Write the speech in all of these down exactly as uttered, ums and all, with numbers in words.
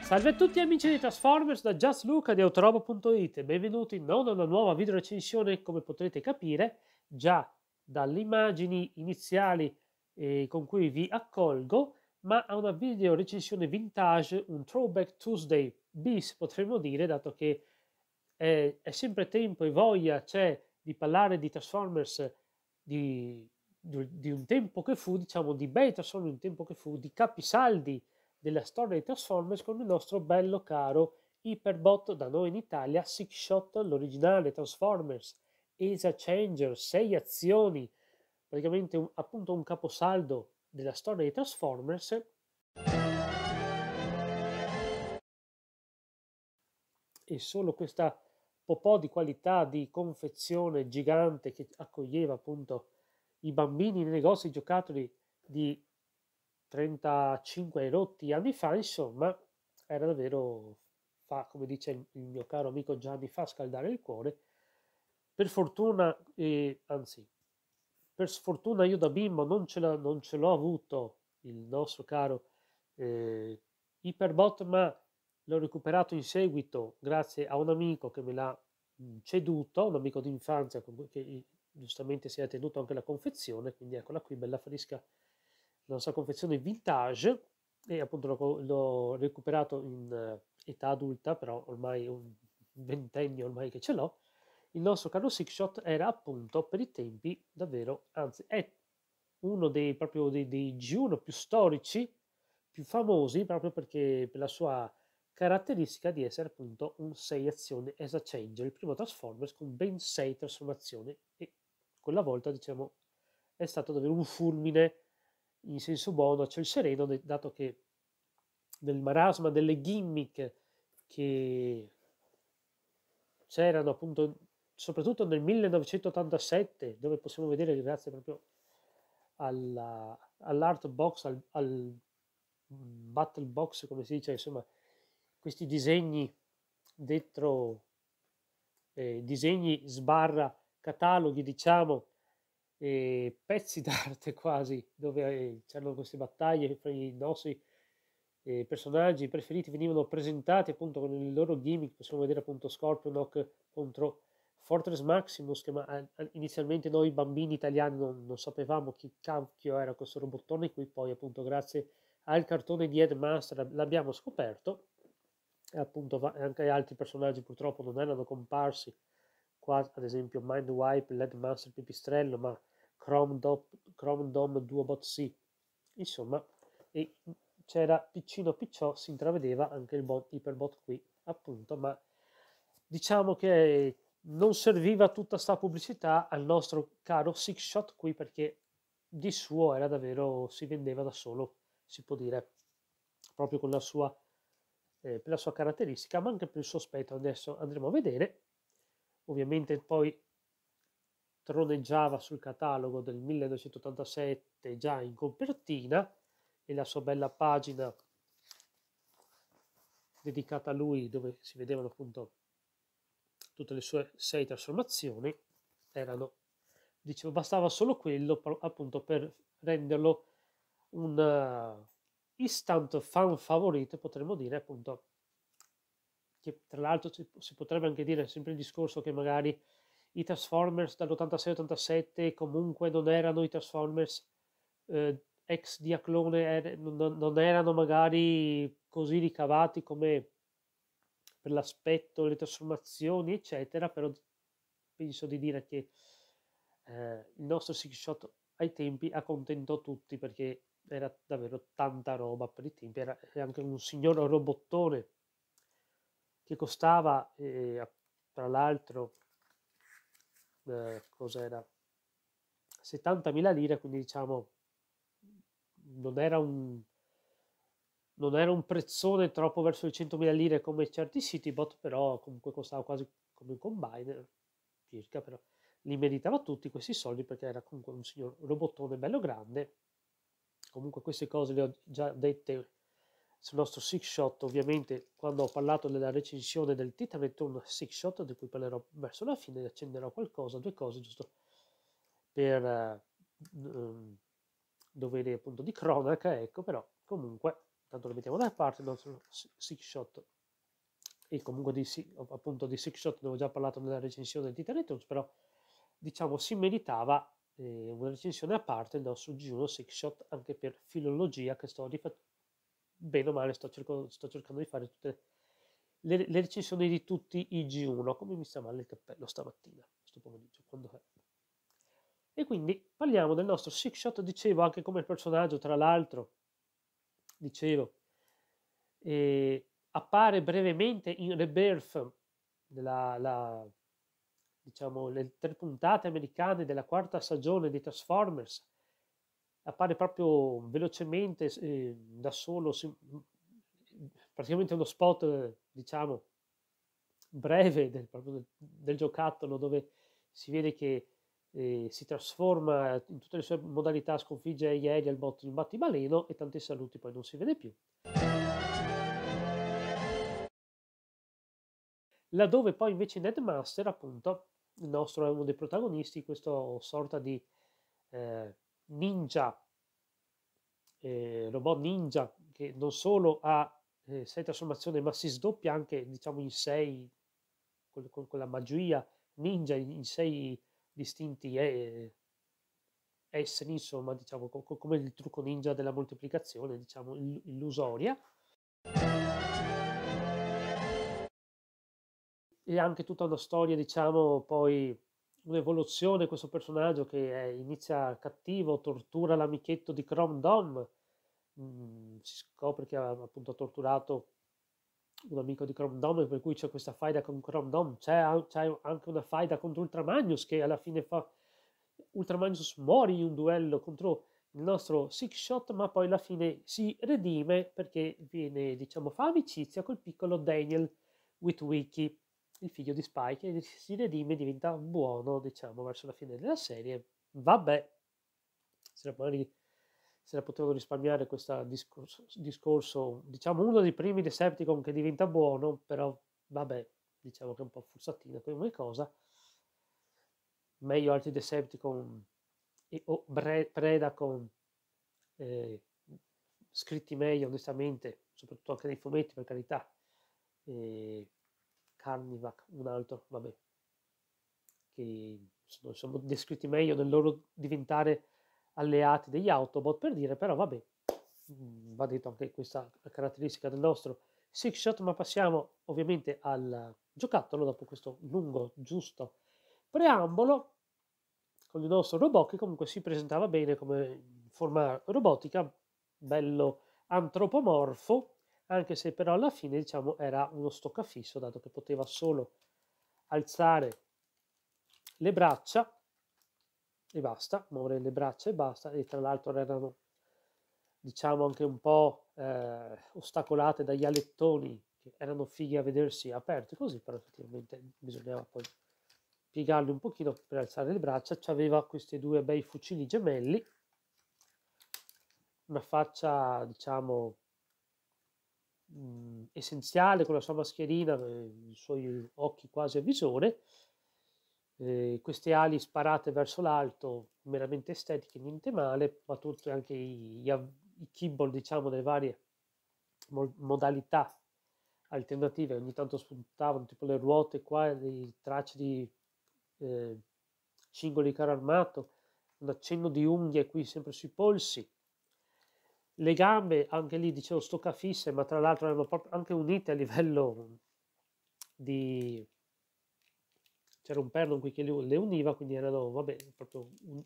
Salve a tutti amici di Transformers da Just Luca di Autorobo punto it e benvenuti non a una nuova video recensione, come potrete capire già dalle immagini iniziali eh, con cui vi accolgo, ma a una video recensione vintage, un Throwback Tuesday bis potremmo dire, dato che è, è sempre tempo e voglia c'è di parlare di Transformers di, di, di un tempo che fu, diciamo di bei Transformers di un tempo che fu, di capisaldi della storia dei Transformers, con il nostro bello caro Hyperbot, da noi in Italia Six Shot, l'originale Transformers E S A Changer, sei azioni, praticamente un, appunto un caposaldo della storia dei Transformers. E solo questa popò di qualità di confezione gigante che accoglieva appunto i bambini nei negozi di giocattoli di trentacinque rotti anni fa, insomma, era davvero, fa, come dice il, il mio caro amico Gianni, fa scaldare il cuore. Per fortuna, eh, anzi, per sfortuna io da bimbo non ce l'ho, non ce l'ho avuto il nostro caro eh, Hyperbot, ma l'ho recuperato in seguito grazie a un amico che me l'ha ceduto, un amico d'infanzia che giustamente si è tenuto anche la confezione, quindi eccola qui, bella fresca, la nostra confezione vintage, e appunto l'ho, l'ho recuperato in uh, età adulta, però ormai un ventennio ormai che ce l'ho. Il nostro caro Six Shot era appunto per i tempi davvero, anzi è uno dei proprio dei, dei G uno più storici, più famosi, proprio perché per la sua caratteristica di essere appunto un sei azioni E S A Changer, il primo Transformers con ben sei trasformazioni, e quella volta diciamo è stato davvero un fulmine in senso buono a ciel sereno, dato che nel marasma delle gimmick che c'erano appunto soprattutto nel millenovecentottantasette, dove possiamo vedere che grazie proprio alla, all'art box, al, al battle box, come si dice, insomma, questi disegni dentro, eh, disegni sbarra cataloghi, diciamo, eh, pezzi d'arte quasi, dove eh, c'erano queste battaglie fra i nostri eh, personaggi preferiti, venivano presentati appunto con il loro gimmick. Possiamo vedere appunto Scorponok contro Fortress Maximus, che ma, eh, inizialmente noi bambini italiani non, non sapevamo chi cacchio era questo robottone, qui poi appunto grazie al cartone di Headmaster l'abbiamo scoperto, e appunto anche altri personaggi purtroppo non erano comparsi qua, ad esempio Mindwipe, Headmaster Pipistrello, ma Chrome, Dom, Chrome Dome Duobot C, insomma, e c'era piccino picciò, si intravedeva anche il bot Hyperbot qui appunto, ma diciamo che non serviva tutta sta pubblicità al nostro caro Six Shot qui, perché di suo era davvero, si vendeva da solo, si può dire, proprio con la sua, eh, per la sua caratteristica, ma anche per il suo spettro. Adesso andremo a vedere. Ovviamente poi troneggiava sul catalogo del millenovecentottantasette già in copertina, e la sua bella pagina dedicata a lui, dove si vedevano appunto tutte le sue sei trasformazioni. Erano, dicevo, bastava solo quello appunto per renderlo un uh, instant fan favorito, potremmo dire, appunto, che tra l'altro si, si potrebbe anche dire sempre il discorso che magari i Transformers dall'ottantasei ottantasette comunque non erano i Transformers eh, ex Diaclone, er, non, non erano magari così ricavati come per l'aspetto, le trasformazioni eccetera, però penso di dire che eh, il nostro Six Shot ai tempi accontentò tutti, perché era davvero tanta roba per i tempi. Era anche un signor robottone che costava eh, tra l'altro eh, cos'era, settantamila lire, quindi diciamo non era un non era un prezzone troppo verso le centomila lire come certi Citybot, però comunque costava quasi come un Combiner circa, però li meritava tutti questi soldi, perché era comunque un signor robottone bello grande. Comunque queste cose le ho già dette sul nostro Six Shot, ovviamente, quando ho parlato della recensione del Titan Return Six Shot, di cui parlerò verso la fine. Accenderò qualcosa, due cose giusto per uh, dovere appunto di cronaca, ecco. Però comunque tanto lo mettiamo da parte il nostro six shot, e comunque di, appunto di six shot ne ho già parlato nella recensione di Titan Returns, però diciamo si meritava eh, una recensione a parte il nostro G uno six shot, anche per filologia che sto rifacendo, bene o male sto, cerco, sto cercando di fare tutte le, le recensioni di tutti i G uno, come mi sta male il cappello stamattina, questo pomeriggio, quando è. E quindi parliamo del nostro six shot, dicevo, anche come personaggio, tra l'altro, dicevo, eh, appare brevemente in Rebirth, la, la, diciamo, le tre puntate americane della quarta stagione di Transformers, appare proprio velocemente, eh, da solo, si, praticamente uno spot, diciamo, breve del, del, del giocattolo, dove si vede che eh, si trasforma in tutte le sue modalità, sconfigge ieri al botto in un battibaleno, e tanti saluti, poi non si vede più. Laddove poi invece Netmaster, appunto, il nostro è uno dei protagonisti, questo sorta di eh, ninja, eh, robot ninja, che non solo ha eh, sei trasformazioni, ma si sdoppia anche, diciamo, in sei, con, con, con la magia ninja, in, in sei distinti eh, esseri, insomma, diciamo, co- come il trucco ninja della moltiplicazione, diciamo, illusoria. E anche tutta una storia, diciamo, poi un'evoluzione, questo personaggio che è, inizia cattivo, tortura l'amichetto di Chrome Dome, mm, si scopre che ha appunto torturato un amico di Chrome Dome, per cui c'è questa faida con Chrome Dome, c'è, c'è anche una faida contro Ultramagnus, che alla fine fa Ultramagnus muore in un duello contro il nostro Six Shot, ma poi alla fine si redime perché viene, diciamo, fa amicizia col piccolo Daniel Witwicky, il figlio di Spike, e si redime, diventa buono, diciamo, verso la fine della serie. Vabbè, se magari se la potevano risparmiare questo discorso, discorso, diciamo, uno dei primi Decepticon che diventa buono, però vabbè, diciamo che è un po' forzatina come cosa. Meglio altri Decepticon e, o Predacon eh, scritti meglio, onestamente, soprattutto anche nei fumetti, per carità. E Carnivac, un altro, vabbè, che sono, sono descritti meglio nel loro diventare alleati degli Autobot, per dire, però vabbè, va detto anche questa caratteristica del nostro Six Shot. Ma passiamo ovviamente al giocattolo dopo questo lungo, giusto preambolo, con il nostro robot che comunque si presentava bene come forma robotica, bello antropomorfo, anche se però alla fine, diciamo, era uno stoccafisso, dato che poteva solo alzare le braccia e basta, muovere le braccia e basta, e tra l'altro erano, diciamo, anche un po' eh, ostacolate dagli alettoni, che erano fighi a vedersi aperti così, però effettivamente bisognava poi piegarli un pochino per alzare le braccia. C'aveva questi due bei fucili gemelli, una faccia, diciamo, mh, essenziale, con la sua mascherina, eh, i suoi occhi quasi a visore, eh, queste ali sparate verso l'alto, meramente estetiche, niente male, ma tutti anche i, i, i keyboard, diciamo, delle varie mo modalità alternative, ogni tanto spuntavano tipo le ruote qua, dei tracce di eh, cingoli carro armato, un accenno di unghie qui sempre sui polsi. Le gambe, anche lì dicevo stoccafisse, ma tra l'altro erano proprio anche unite a livello di... c'era un perno qui che le univa, quindi erano, vabbè, proprio un...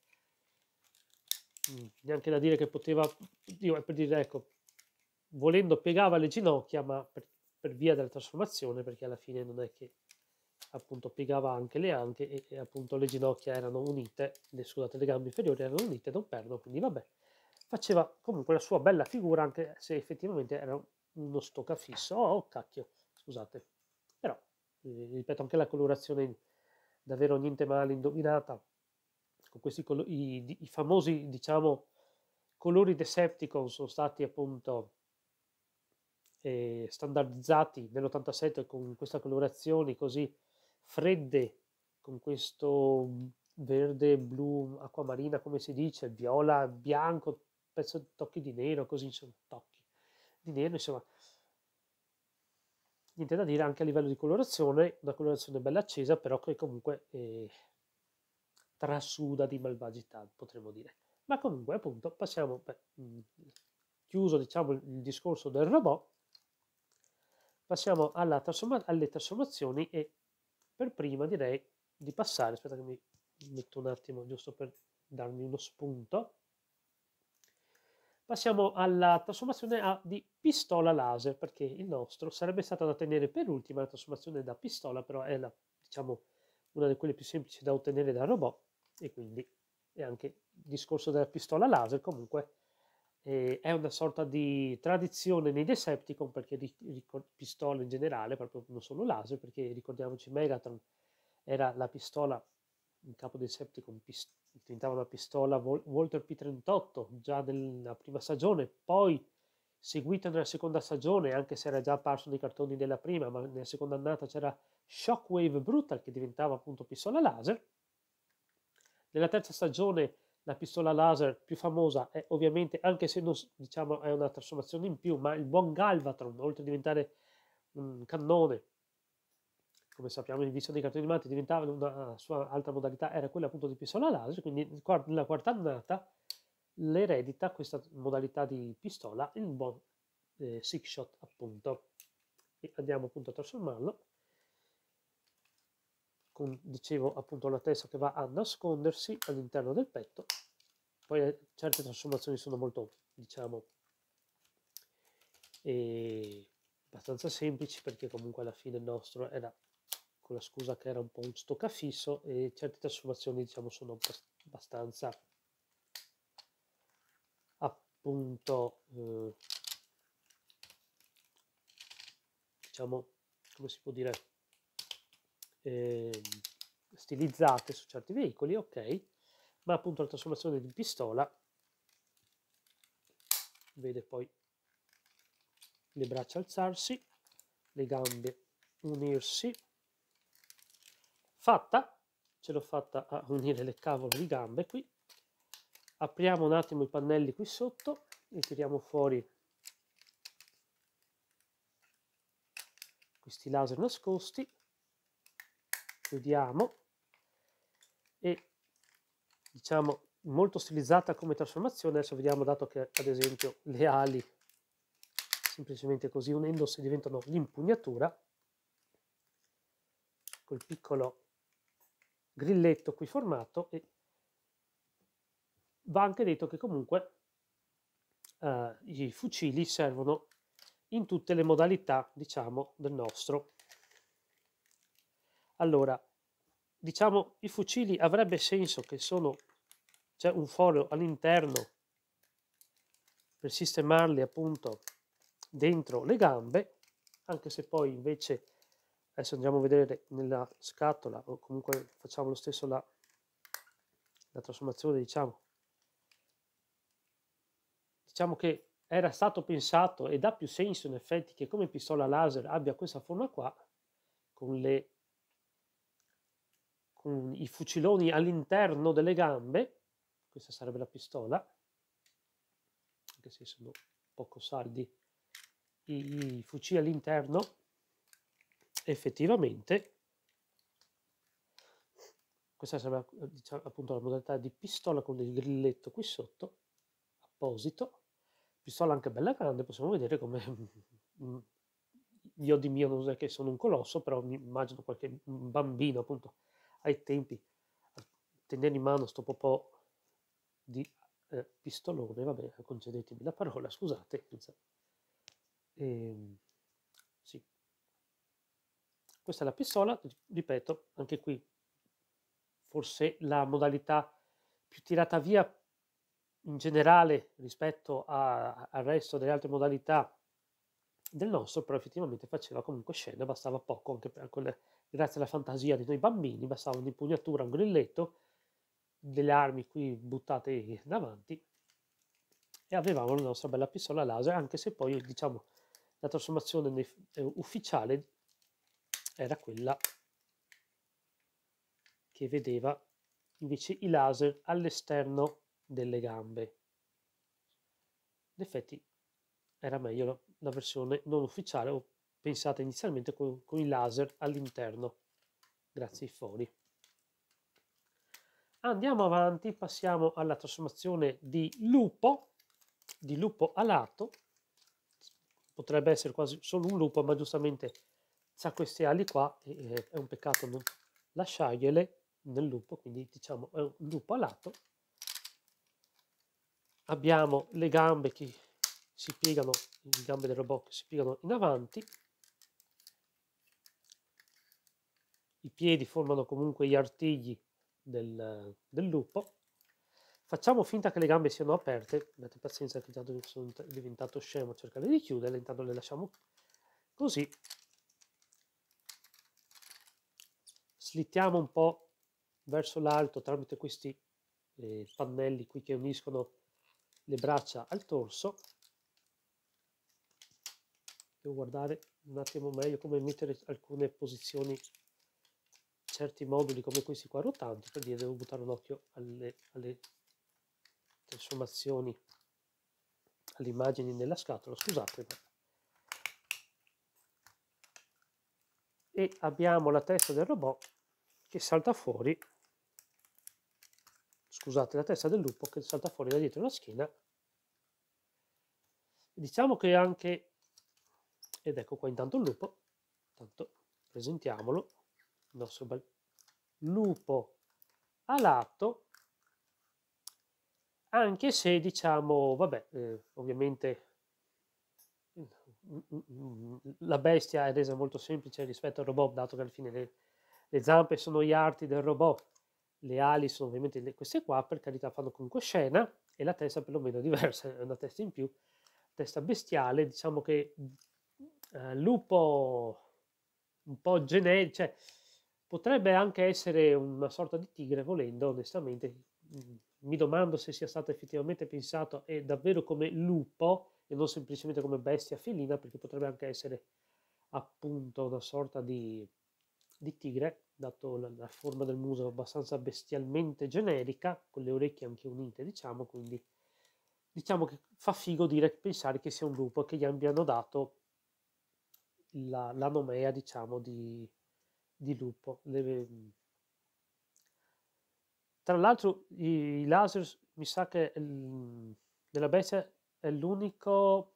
neanche da dire che poteva, io per dire, ecco, volendo piegava le ginocchia, ma per, per via della trasformazione, perché alla fine non è che appunto piegava anche le anche, e, e appunto le ginocchia erano unite, le, scusate, le gambe inferiori erano unite da un perno, quindi vabbè, faceva comunque la sua bella figura, anche se effettivamente era uno stoccafisso. Oh cacchio, scusate, però eh, ripeto, anche la colorazione davvero niente male indovinata, con questi i, i famosi, diciamo, colori Decepticon sono stati appunto eh, standardizzati nell'ottantasette con questa colorazione così fredde, con questo verde, blu, acquamarina, come si dice, viola, bianco, pezzo di tocchi di nero, così insomma, tocchi. di nero, insomma, niente da dire. Anche a livello di colorazione, una colorazione bella accesa, però che comunque eh, trasuda di malvagità, potremmo dire. Ma comunque, appunto, passiamo, beh, mh, chiuso, diciamo, il, il discorso del robot, passiamo alla trasforma alle trasformazioni, e per prima direi di passare, aspetta che mi metto un attimo giusto per darmi uno spunto, passiamo alla trasformazione a di pistola laser, perché il nostro sarebbe stato da tenere per ultima la trasformazione da pistola, però è la, diciamo, una di quelle più semplici da ottenere dal robot, e quindi è anche il discorso della pistola laser. Comunque eh, è una sorta di tradizione nei Decepticon, perché pistola in generale, proprio non solo laser, perché ricordiamoci Megatron era la pistola in capo dei Decepticon, pist- diventava una pistola Walter P trentotto già nella prima stagione, poi seguita nella seconda stagione, anche se era già apparso nei cartoni della prima, ma nella seconda annata c'era Shockwave Brutal che diventava appunto pistola laser. Nella terza stagione la pistola laser più famosa è ovviamente, anche se non, diciamo, è una trasformazione in più, ma il buon Galvatron, oltre a diventare un cannone, come sappiamo all'inizio dei cartoni animati, diventava una sua altra modalità, era quella appunto di pistola laser. Quindi nella quarta annata l'eredita questa modalità di pistola il buon eh, Six Shot, appunto, e andiamo appunto a trasformarlo con, dicevo, appunto la testa che va a nascondersi all'interno del petto. Poi eh, certe trasformazioni sono molto, diciamo, eh, abbastanza semplici, perché comunque alla fine il nostro era, con la scusa che era un po' un stoccafisso, e certe trasformazioni, diciamo, sono abbastanza, appunto, eh, diciamo, come si può dire, eh, stilizzate su certi veicoli, ok, ma appunto la trasformazione di pistola vede poi le braccia alzarsi, le gambe unirsi, fatta, ce l'ho fatta a unire le cavolo di gambe qui. Apriamo un attimo i pannelli qui sotto e tiriamo fuori questi laser nascosti, chiudiamo, e diciamo molto stilizzata come trasformazione. Adesso vediamo, dato che ad esempio le ali semplicemente così unendosi diventano l'impugnatura, col piccolo grilletto qui formato. E va anche detto che comunque eh, i fucili servono in tutte le modalità, diciamo, del nostro. Allora, diciamo, i fucili avrebbe senso che sono, c'è un foro all'interno per sistemarli appunto dentro le gambe, anche se poi invece, adesso andiamo a vedere nella scatola, o comunque facciamo lo stesso la, la trasformazione, diciamo, diciamo che era stato pensato, e dà più senso in effetti, che come pistola laser abbia questa forma qua, con le con i fuciloni all'interno delle gambe. Questa sarebbe la pistola, anche se sono poco saldi i, i fucili all'interno. Effettivamente questa sarebbe, diciamo, appunto la modalità di pistola con il grilletto qui sotto apposito, pistola anche bella grande. Possiamo vedere come io di mio non è che sono un colosso, però mi immagino qualche bambino appunto ai tempi a tenere in mano sto po' di eh, pistolone. Vabbè, concedetemi la parola, scusate. E, sì, questa è la pistola, ripeto, anche qui forse la modalità più tirata via in generale rispetto a, al resto delle altre modalità del nostro, però effettivamente faceva comunque scena, bastava poco, anche per quelle, grazie alla fantasia di noi bambini, bastava un'impugnatura, un grilletto, delle armi qui buttate davanti, e avevamo la nostra bella pistola laser, anche se poi, diciamo, la trasformazione ufficiale era quella che vedeva invece i laser all'esterno delle gambe. In effetti era meglio la versione non ufficiale o pensata inizialmente con, con i laser all'interno, grazie ai fori. Andiamo avanti, passiamo alla trasformazione di lupo, di lupo alato. Potrebbe essere quasi solo un lupo, ma giustamente ha queste ali qua e è un peccato non lasciargliele nel lupo, quindi diciamo è un lupo alato. Abbiamo le gambe che si piegano, le gambe del robot che si piegano in avanti, i piedi formano comunque gli artigli del, del lupo. Facciamo finta che le gambe siano aperte, avete pazienza che intanto sono diventato scemo a cercare di chiuderle, intanto le lasciamo così. Slittiamo un po' verso l'alto tramite questi eh, pannelli qui che uniscono le braccia al torso. Devo guardare un attimo meglio come mettere alcune posizioni, certi moduli come questi qua rotanti, per dire devo buttare un occhio alle, alle trasformazioni, alle immagini nella scatola, scusate. E abbiamo la testa del robot che salta fuori, scusate, la testa del lupo che salta fuori da dietro la schiena. Diciamo che anche, ed ecco qua intanto il lupo, intanto presentiamolo, il nostro bel lupo alato, anche se diciamo, vabbè, eh, ovviamente la bestia è resa molto semplice rispetto al robot, dato che alla fine le, le zampe sono gli arti del robot, le ali sono ovviamente le, queste qua, per carità fanno comunque scena, e la testa perlomeno è diversa, è una testa in più, testa bestiale, diciamo che eh, lupo un po' generico, cioè potrebbe anche essere una sorta di tigre volendo, onestamente. Mi domando se sia stato effettivamente pensato e davvero come lupo e non semplicemente come bestia felina, perché potrebbe anche essere appunto una sorta di, di tigre, dato la, la forma del muso abbastanza bestialmente generica, con le orecchie anche unite, diciamo, quindi diciamo che fa figo dire, pensare che sia un lupo, che gli abbiano dato la, la nomea, diciamo, di, di lupo. Le, tra l'altro i, i laser, mi sa che il, nella bestia è l'unico,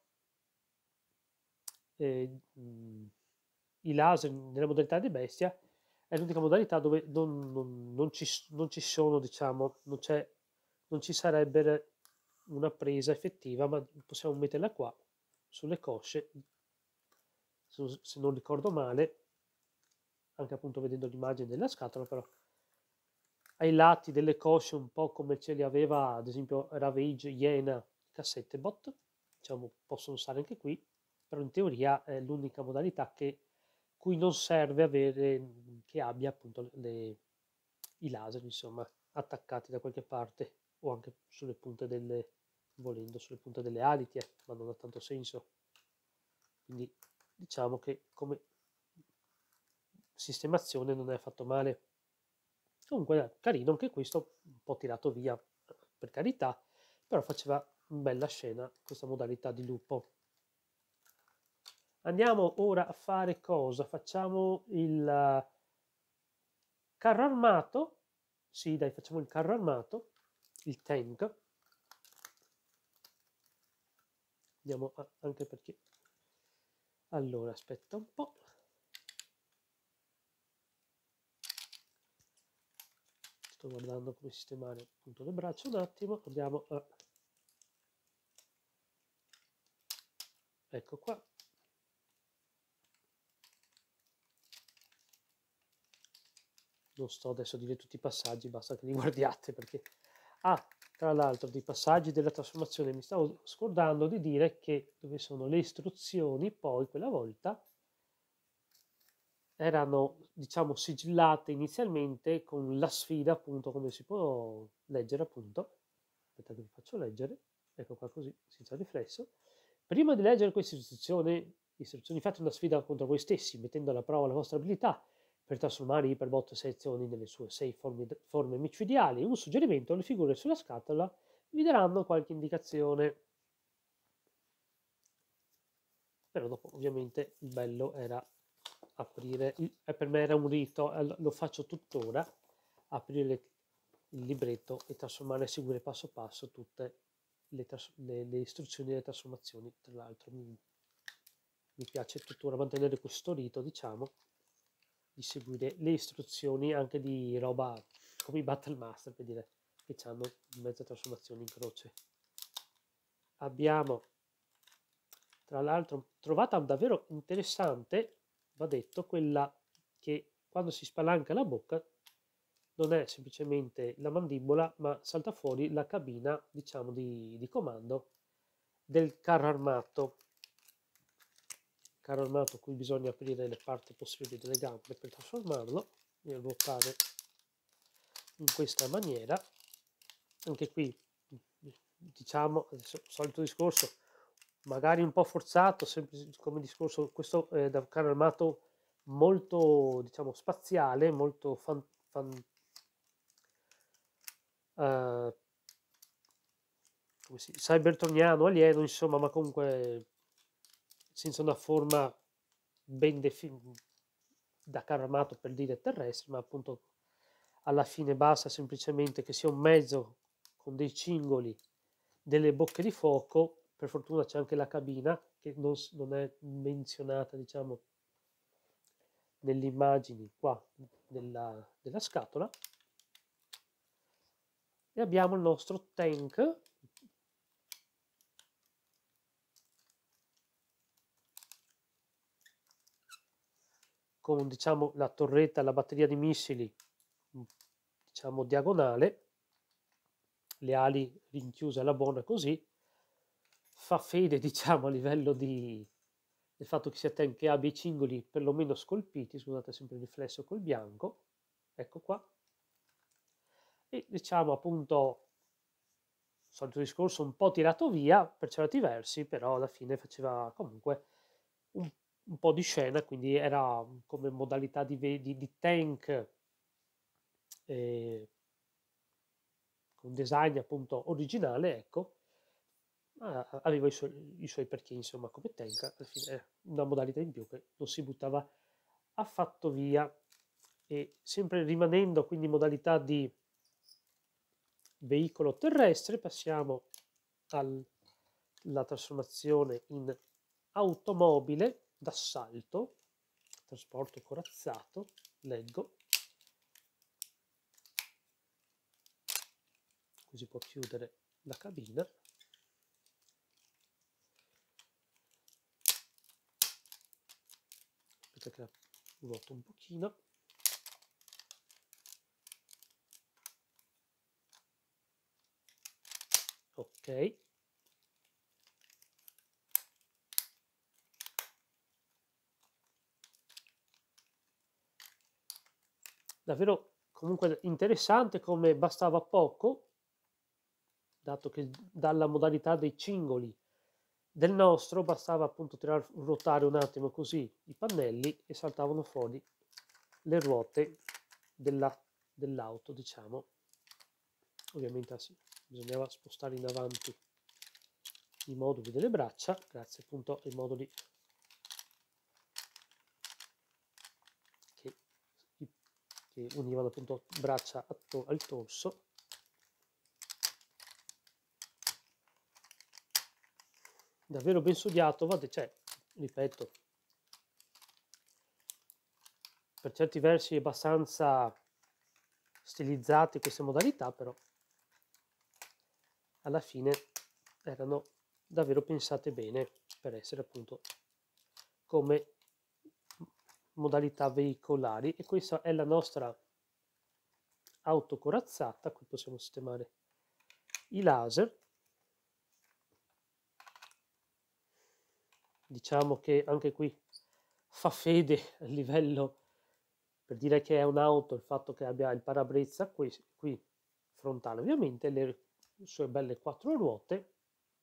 eh, i laser nella modalità di bestia è l'unica modalità dove non, non, non, ci, non ci sono, diciamo, non, c'è, non ci sarebbe una presa effettiva, ma possiamo metterla qua sulle cosce, se, se non ricordo male, anche appunto vedendo l'immagine della scatola, però ai lati delle cosce, un po' come ce li aveva ad esempio Ravage, Iena, Cassettebot, diciamo possono stare anche qui, però in teoria è l'unica modalità che, cui non serve avere, che abbia appunto le, i laser, insomma, attaccati da qualche parte, o anche sulle punte delle, volendo, sulle punte delle aliti, eh, ma non ha tanto senso. Quindi diciamo che come sistemazione non è affatto male. Comunque carino anche questo, un po' tirato via per carità, però faceva bella scena questa modalità di lupo. Andiamo ora a fare cosa? Facciamo il carro armato, sì dai facciamo il carro armato, il tank. Andiamo a, anche perché, allora aspetta un po'. Sto guardando come sistemare appunto le braccia un attimo, andiamo a, ecco qua, non sto adesso a dire tutti i passaggi, basta che li guardiate perché, ah, tra l'altro dei passaggi della trasformazione mi stavo scordando di dire che dove sono le istruzioni, poi quella volta erano diciamo sigillate inizialmente con la sfida, appunto come si può leggere appunto, aspetta che vi faccio leggere, ecco qua così senza riflesso. Prima di leggere queste istruzioni, istruzioni fate una sfida contro voi stessi, mettendo alla prova la vostra abilità per trasformare i Hyperbot sezioni nelle sue sei forme, forme micidiali. Un suggerimento: le figure sulla scatola vi daranno qualche indicazione. però dopo ovviamente il bello era aprire, e per me era un rito, lo faccio tuttora, aprire il libretto e trasformare e seguire passo passo tutte le, le, le istruzioni e le trasformazioni. Tra l'altro mi, mi piace tuttora mantenere questo rito, diciamo, di seguire le istruzioni anche di roba come i Battle Master, per dire, che hanno mezza trasformazione in croce. Abbiamo tra l'altro trovata davvero interessante, va detto, quella che quando si spalanca la bocca non è semplicemente la mandibola, ma salta fuori la cabina, diciamo, di, di comando del carro armato. Carro armato a cui bisogna aprire le parti possibili delle gambe per trasformarlo e ruotare in questa maniera. Anche qui, diciamo, adesso, solito discorso, magari un po' forzato, sempre come discorso, questo è da un carro armato molto, diciamo, spaziale, molto fan, fan, uh, come si, cybertroniano, alieno, insomma, ma comunque senza una forma ben definita da carro armato, per dire terrestre, ma appunto alla fine basta semplicemente che sia un mezzo con dei cingoli, delle bocche di fuoco. Per fortuna c'è anche la cabina che non, non è menzionata, diciamo, nelle immagini qua della, della scatola. E abbiamo il nostro tank con, diciamo, la torretta, la batteria di missili, diciamo, diagonale, le ali rinchiuse alla buona così. Fa fede, diciamo, a livello di del fatto che sia tank che abbia i cingoli perlomeno scolpiti, scusate sempre il riflesso col bianco, ecco qua. E diciamo appunto, solito discorso, un po' tirato via per certi versi, però alla fine faceva comunque un, un po' di scena, quindi era come modalità di, di, di tank eh, con design appunto originale, ecco. Ah, aveva i suoi, i suoi perché, insomma, come tank, alla fine è una modalità in più che non si buttava affatto via. E sempre rimanendo quindi in modalità di veicolo terrestre, passiamo alla trasformazione in automobile d'assalto, trasporto corazzato, leggo, così può chiudere la cabina. Che la ruoto un pochino. Ok. Davvero comunque interessante, come bastava poco, dato che dalla modalità dei cingoli del nostro bastava appunto tirare, ruotare un attimo così i pannelli e saltavano fuori le ruote della, dell'auto, diciamo. Ovviamente sì, bisognava spostare in avanti i moduli delle braccia, grazie appunto ai moduli che, che univano appunto braccia al torso. Davvero ben studiato, cioè, ripeto, per certi versi abbastanza stilizzati queste modalità, però alla fine erano davvero pensate bene per essere appunto come modalità veicolari. E questa è la nostra auto corazzata. Qui possiamo sistemare i laser. Diciamo che anche qui fa fede a livello, per dire che è un'auto, il fatto che abbia il parabrezza qui, qui frontale, ovviamente le sue belle quattro ruote,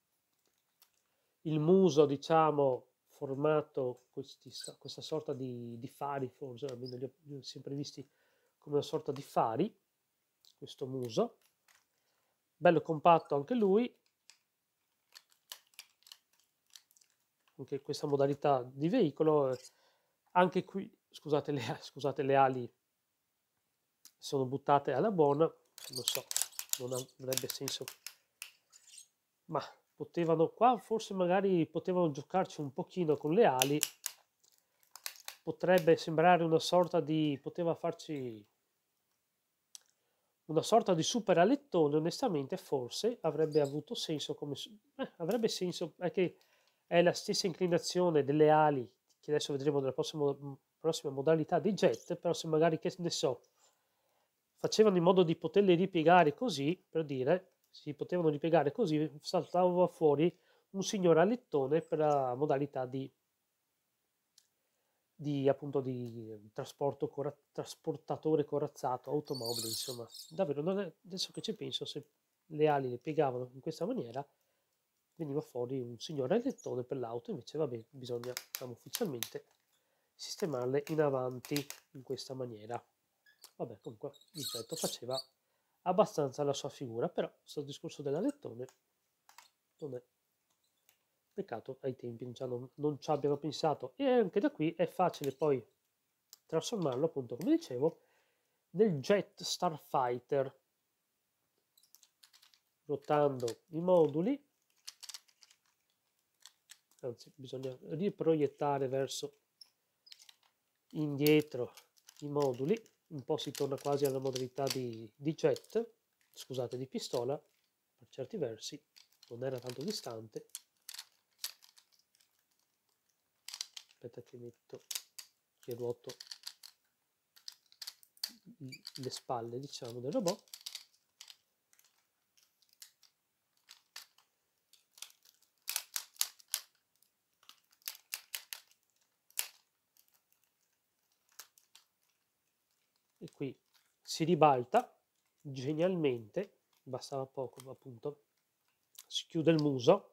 il muso, diciamo, formato questi, questa sorta di, di fari, forse almeno li ho, li ho sempre visti come una sorta di fari, questo muso bello compatto anche lui, anche questa modalità di veicolo. eh, Anche qui, scusate le, scusate, le ali sono buttate alla buona, non so, non avrebbe senso, ma potevano qua, forse magari potevano giocarci un pochino con le ali, potrebbe sembrare una sorta di, poteva farci una sorta di super alettone. Onestamente forse avrebbe avuto senso, come eh, avrebbe senso, è che è la stessa inclinazione delle ali che adesso vedremo nella prossima, prossima modalità di jet, però se magari, che ne so, facevano in modo di poterli ripiegare così, per dire, si potevano ripiegare così, saltava fuori un signor alettone per la modalità di di appunto di trasporto cora- trasportatore corazzato, automobile, insomma, davvero non è, adesso che ci penso, se le ali le piegavano in questa maniera, veniva fuori un signore alettone per l'auto, invece vabbè, bisogna, diciamo, ufficialmente sistemarle in avanti in questa maniera. Vabbè, comunque, ripeto, faceva abbastanza la sua figura, però questo discorso dell'alettone non è peccato ai tempi già non, non ci abbiano pensato, e anche da qui è facile poi trasformarlo, appunto come dicevo, nel Jet Starfighter, ruotando i moduli, anzi bisogna riproiettare verso indietro i moduli, un po' si torna quasi alla modalità di, di jet, scusate, di pistola, per certi versi, non era tanto distante. Aspetta che metto, che ruoto le spalle, diciamo, del robot. E qui si ribalta genialmente, bastava poco, appunto, si chiude il muso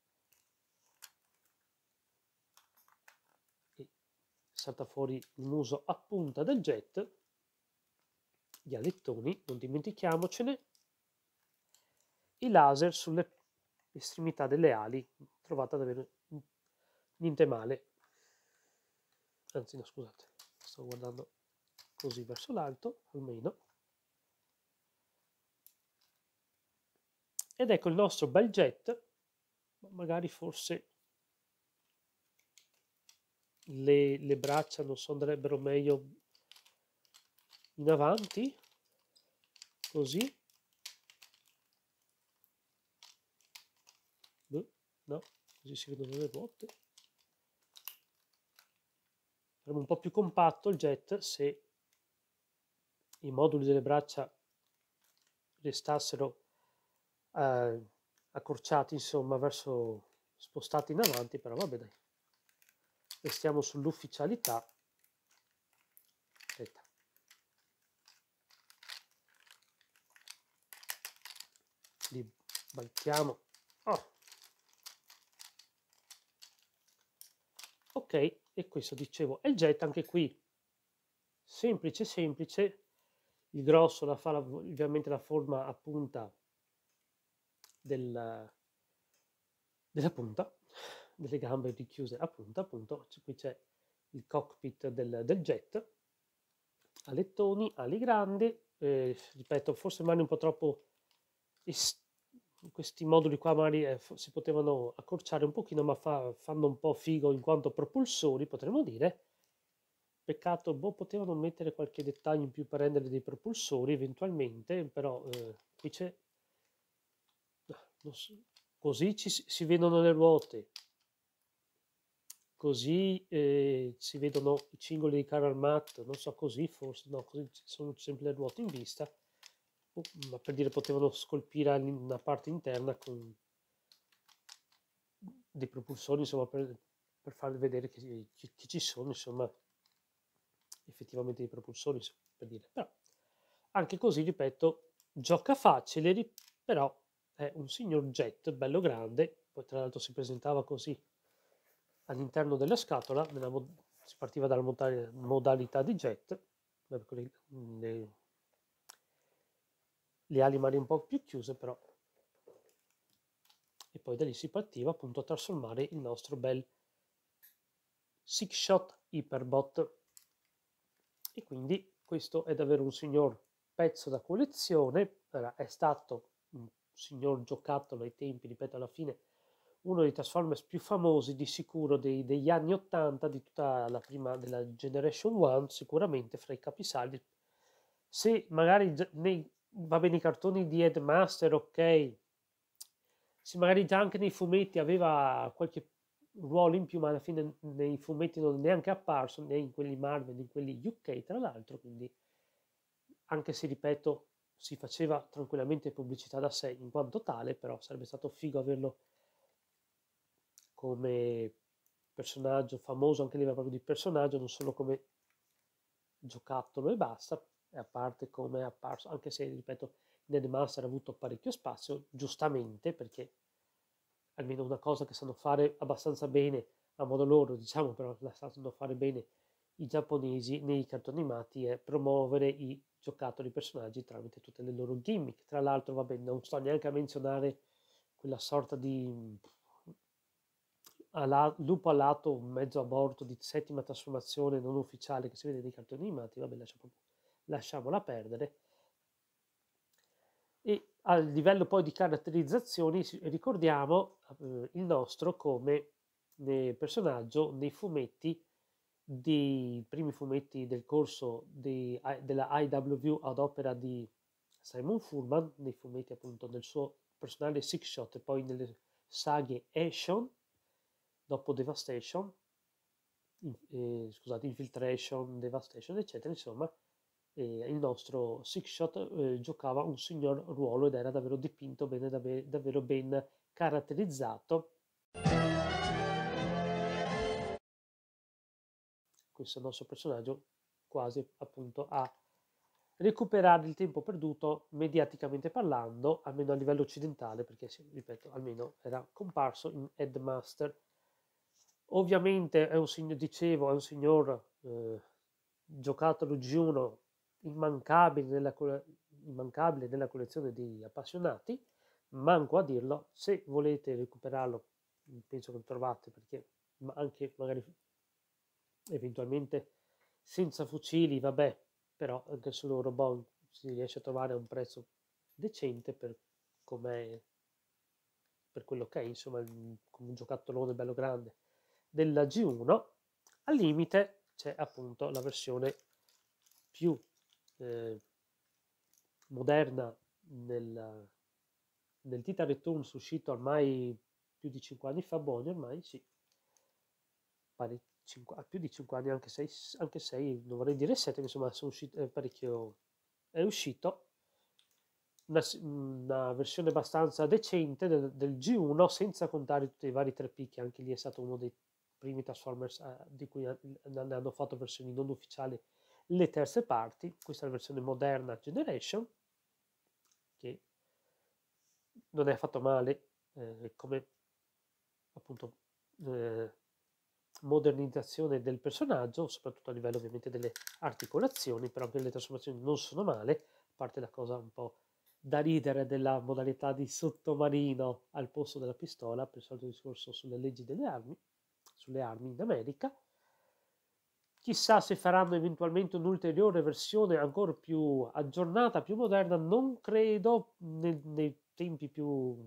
e salta fuori il muso a punta del jet, gli alettoni, non dimentichiamocene, i laser sulle estremità delle ali, trovata davvero niente male, anzi no, scusate, sto guardando così verso l'alto almeno, ed ecco il nostro bel jet. Magari forse le, le braccia non so, andrebbero meglio in avanti, così, no, così si vedono le ruote. Sarebbe un po' più compatto il jet se i moduli delle braccia restassero eh, accorciati, insomma, verso spostati in avanti, però vabbè dai, restiamo sull'ufficialità. Aspetta. Li balchiamo. Oh. Ok, e questo dicevo è il jet, anche qui semplice semplice, il grosso la fa ovviamente la forma a punta del, della punta, delle gambe richiuse a punta, appunto, qui c'è il cockpit del, del jet, alettoni, ali grandi, eh, ripeto, forse magari un po' troppo est- questi moduli qua magari eh, si potevano accorciare un pochino, ma fa, fanno un po' figo in quanto propulsori, potremmo dire. Peccato, boh, potevano mettere qualche dettaglio in più per rendere dei propulsori eventualmente, però eh, qui c'è, so, così ci, si vedono le ruote, così eh, si vedono i cingoli di carro armato, non so, così forse, no, così sono sempre le ruote in vista, oh, ma per dire potevano scolpire una parte interna con dei propulsori, insomma, per, per farvi vedere che, che, che ci sono, insomma, effettivamente dei propulsori, insomma, per dire. Però anche così, ripeto, gioca facile, però è un signor jet bello grande, poi tra l'altro si presentava così all'interno della scatola, nella mod- si partiva dalla modalità di jet, le, le, le ali magari un po' più chiuse, però, e poi da lì si partiva appunto a trasformare il nostro bel Six Shot Hyperbot, e quindi questo è davvero un signor pezzo da collezione. Allora, è stato un signor giocattolo ai tempi, ripeto, alla fine uno dei Transformers più famosi di sicuro dei, degli anni ottanta, di tutta la prima della Generation One, sicuramente fra i capisaldi. Se magari nei, va bene, i cartoni di Headmaster, ok, se magari già anche nei fumetti aveva qualche ruolo in più, ma alla fine nei fumetti non è neanche apparso, né in quelli Marvel né in quelli U K tra l'altro, quindi anche se, ripeto, si faceva tranquillamente pubblicità da sé in quanto tale, però sarebbe stato figo averlo come personaggio famoso anche a livello proprio di personaggio, non solo come giocattolo e basta, e a parte come è apparso, anche se, ripeto, Nedmaster ha avuto parecchio spazio, giustamente, perché almeno una cosa che sanno fare abbastanza bene a modo loro, diciamo, però la sanno fare bene i giapponesi nei cartoni animati, è promuovere i giocattoli personaggi tramite tutte le loro gimmick. Tra l'altro, vabbè, non sto neanche a menzionare quella sorta di ala, lupo alato, un mezzo aborto di settima trasformazione non ufficiale che si vede nei cartoni animati, vabbè, lasciamo, lasciamola perdere. E a livello poi di caratterizzazioni ricordiamo eh, il nostro come eh, personaggio nei fumetti, dei primi fumetti del corso di, della I W V ad opera di Simon Furman, nei fumetti appunto del suo personale Six Shot, e poi nelle saghe Action, dopo Devastation, eh, scusate, Infiltration, Devastation, eccetera, insomma, eh, il nostro Six Shot eh, giocava un signor ruolo ed era davvero dipinto bene, davvero, davvero ben caratterizzato. Questo è il nostro personaggio quasi appunto a recuperare il tempo perduto mediaticamente parlando, almeno a livello occidentale, perché ripeto, almeno era comparso in Headmaster. Ovviamente è un signor, dicevo, è un signor eh, giocattolo G uno immancabile nella, immancabile nella collezione di appassionati, manco a dirlo. Se volete recuperarlo, penso che lo trovate, perché ma anche magari eventualmente senza fucili, vabbè, però anche solo Eurobond si riesce a trovare a un prezzo decente per com'è, per quello che è, insomma, come un giocattolone bello grande della G uno. Al limite c'è appunto la versione più eh, moderna nel, nel Titan Returns, uscito ormai più di cinque anni fa, buoni ormai, sì, pari, cinque, più di cinque anni, anche sei, anche sei, non vorrei dire sette, insomma sono uscito, è parecchio, è uscito una, una versione abbastanza decente del, del G uno, senza contare tutti i vari tre picchi. Anche lì è stato uno dei primi Transformers eh, di cui ne hanno fatto versioni non ufficiali le terze parti. Questa è la versione moderna Generation, che non è affatto male eh, come appunto eh, modernizzazione del personaggio, soprattutto a livello ovviamente delle articolazioni, però anche le trasformazioni non sono male, a parte la cosa un po' da ridere della modalità di sottomarino al posto della pistola, per il solito discorso sulle leggi delle armi, sulle armi in America. Chissà se faranno eventualmente un'ulteriore versione ancora più aggiornata, più moderna, non credo nei, nei tempi più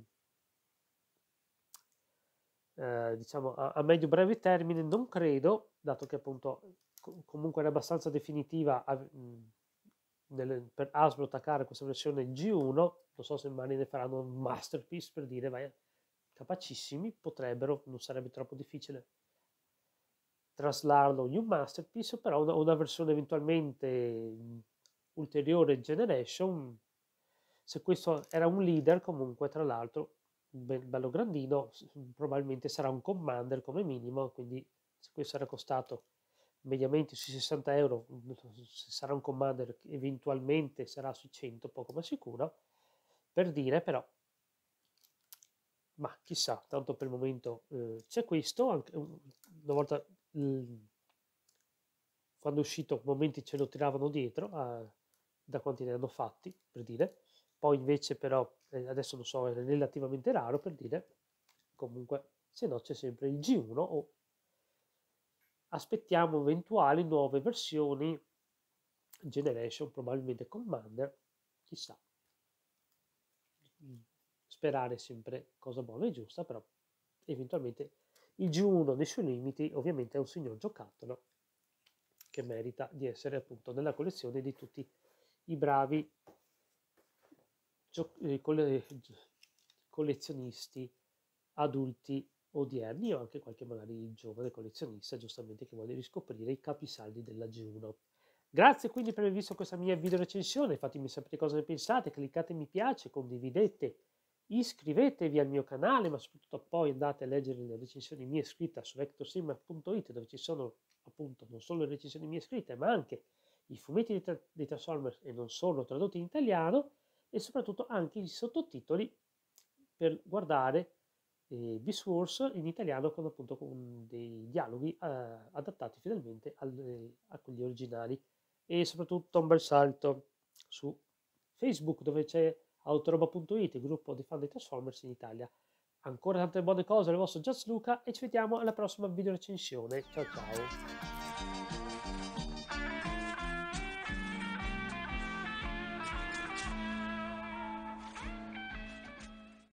eh, diciamo a, a medio breve termine, non credo, dato che appunto co- comunque era abbastanza definitiva a, mh, nel, per Hasbro attaccare questa versione G uno. Non so se magari ne faranno un masterpiece, per dire, vai, capacissimi, potrebbero, non sarebbe troppo difficile traslarlo in un masterpiece, però una, una versione eventualmente mh, ulteriore generation, se questo era un leader comunque, tra l'altro bello grandino, probabilmente sarà un commander come minimo, quindi se questo era costato mediamente sui sessanta euro, se sarà un commander eventualmente sarà sui cento, poco ma sicuro, per dire. Però ma chissà, tanto per il momento eh, c'è questo, anche una volta eh, quando è uscito momenti ce lo tiravano dietro, eh, da quanti ne hanno fatti, per dire. Poi invece però, eh, adesso non so, è relativamente raro, per dire. Comunque, se no c'è sempre il G uno o aspettiamo eventuali nuove versioni Generation, probabilmente Commander, chissà. Sperare sempre cosa buona e giusta, però eventualmente il G uno nei suoi limiti ovviamente è un signor giocattolo che merita di essere appunto nella collezione di tutti i bravi eh, coll collezionisti adulti odierni o anche qualche magari giovane collezionista giustamente che vuole riscoprire i capisaldi della G uno. Grazie quindi per aver visto questa mia video recensione, fatemi sapere cosa ne pensate, cliccate mi piace, condividete, iscrivetevi al mio canale, ma soprattutto poi andate a leggere le recensioni mie scritte su vector sim punto it, dove ci sono appunto non solo le recensioni mie scritte ma anche i fumetti dei, tra dei Transformers e non solo tradotti in italiano, e soprattutto anche i sottotitoli per guardare eh, Beast Wars in italiano con appunto con dei dialoghi eh, adattati finalmente alle, a quelli originali. E soprattutto un bel salto su Facebook dove c'è autoroba punto it, il gruppo dei fan dei Transformers in Italia. Ancora tante buone cose dal vostro Just Luca e ci vediamo alla prossima video recensione. Ciao ciao!